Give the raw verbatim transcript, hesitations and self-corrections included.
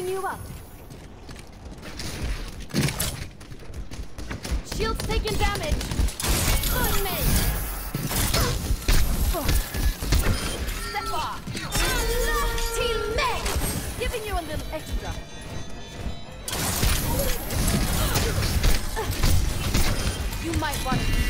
you up. Shield's taking damage. On me. Step off. Teammate! Giving you a little extra. You might want to